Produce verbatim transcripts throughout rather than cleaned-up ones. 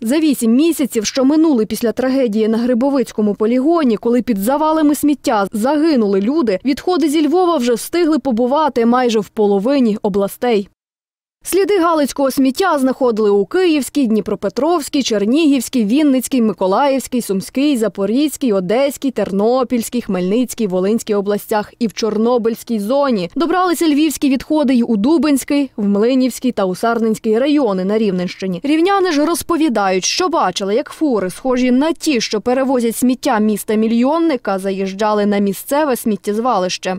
За вісім місяців, що минули після трагедії на Грибовицькому полігоні, коли під завалами сміття загинули люди, відходи зі Львова вже встигли побувати майже в половині областей. Сліди галицького сміття знаходили у Київській, Дніпропетровській, Чернігівській, Вінницькій, Миколаївській, Сумській, Запорізькій, Одеській, Тернопільській, Хмельницькій, Волинській областях і в Чорнобильській зоні. Добралися львівські відходи й у Дубенський, в Млинівський та у Сарненський райони на Рівненщині. Рівняни ж розповідають, що бачили, як фури, схожі на ті, що перевозять сміття міста-мільйонника, заїжджали на місцеве сміттєзвалище.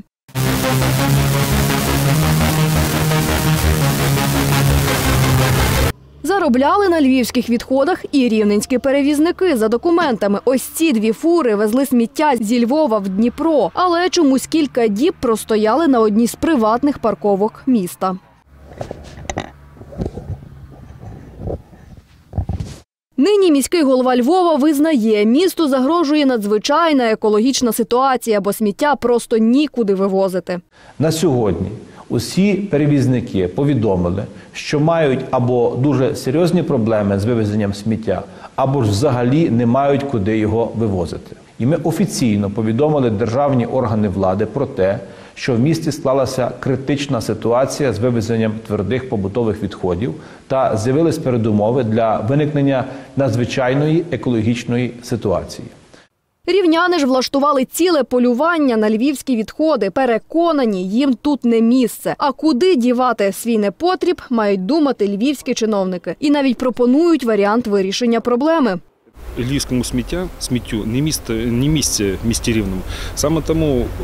Заробляли на львівських відходах і рівненські перевізники. За документами, ось ці дві фури везли сміття зі Львова в Дніпро, але чомусь кілька діб простояли на одній з приватних парковок міста. Нині міський голова Львова визнає, місту загрожує надзвичайна екологічна ситуація, бо сміття просто нікуди вивозити. На сьогодні усі перевізники повідомили, що мають або дуже серйозні проблеми з вивезенням сміття, або ж взагалі не мають куди його вивозити. І ми офіційно повідомили державні органи влади про те, що в місті склалася критична ситуація з вивезенням твердих побутових відходів та з'явились передумови для виникнення надзвичайної екологічної ситуації. Рівняни ж влаштували ціле полювання на львівські відходи. Переконані, їм тут не місце. А куди дівати свій непотріб, мають думати львівські чиновники. І навіть пропонують варіант вирішення проблеми. Львівському сміття, сміттю не місце, не місце в місті Рівному. Саме тому е,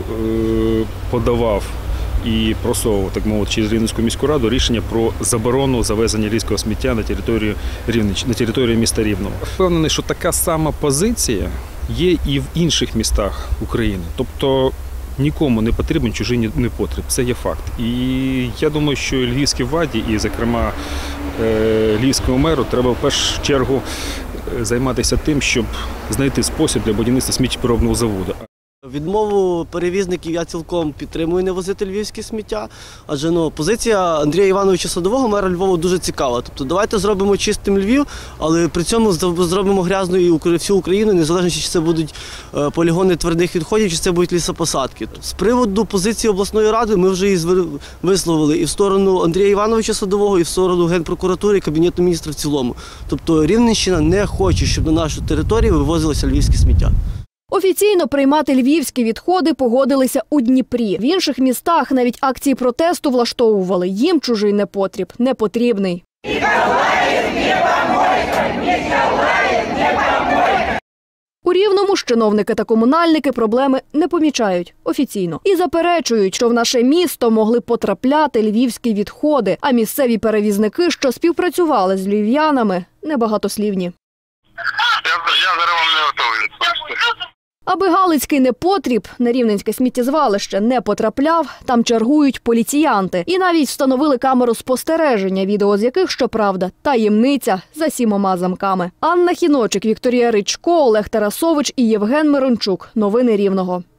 подавав і просовував, так мовити, через Рівненську міську раду рішення про заборону завезення львівського сміття на територію Рівненщини, на територію міста Рівного. Впевнений, що така сама позиція є і в інших містах України. Тобто нікому не потрібен чужий непотріб. Це є факт. І я думаю, що львівській владі, і, зокрема, львівському меру, треба в першу чергу займатися тим, щоб знайти спосіб для будівництва сміттєпереробного заводу. Відмову перевізників я цілком підтримую не возити львівське сміття, адже ну, позиція Андрія Івановича Садового, мера Львова, дуже цікава. Тобто давайте зробимо чистим Львів, але при цьому зробимо грязною всю Україну, незалежно чи це будуть полігони твердих відходів, чи це будуть лісопосадки. З приводу позиції обласної ради ми вже її висловили і в сторону Андрія Івановича Садового, і в сторону Генпрокуратури, і Кабінету міністрів в цілому. Тобто Рівненщина не хоче, щоб на нашу територію вивозилося львівське сміття. Офіційно приймати львівські відходи погодилися у Дніпрі. В інших містах навіть акції протесту влаштовували. Їм чужий непотріб не потрібний. У Рівному ж чиновники та комунальники проблеми не помічають офіційно. І заперечують, що в наше місто могли потрапляти львівські відходи, а місцеві перевізники, що співпрацювали з львів'янами, небагатослівні. Я, я зараз вам не готовий. Аби галицький непотріб на рівненське сміттєзвалище не потрапляв, там чергують поліціянти. І навіть встановили камеру спостереження, відео з яких, щоправда, таємниця за сімома замками. Анна Хіночик, Вікторія Ричко, Олег Тарасович і Євген Мирончук. Новини Рівного.